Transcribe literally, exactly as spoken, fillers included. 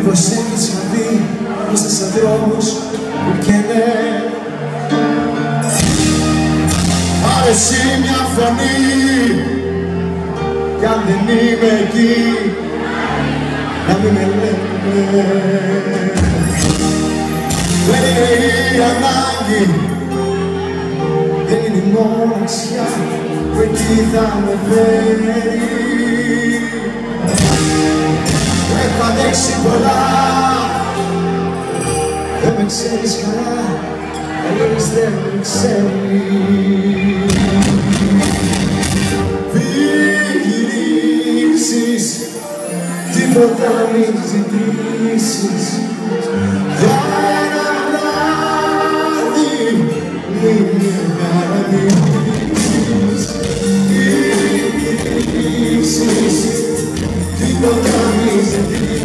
πως έχεις χαθεί μέσα σε δρόμους που καίνε. Πάρε εσύ μια φωνή κι αν δεν είμαι εκεί να μην με λέμε. Δεν είναι η ανάγκη, δεν είναι η μοναξιά που εκεί θα με φέρει. Έχω αντέξει πολλά, δεν με ξέρεις καλά, κανείς δεν με ξέρει. Γυρίσεις, τίποτα μην ζητήσεις, για ένα βράδυ μην αγαπήσεις. Γυρίσεις, τίποτα μην ζητήσεις.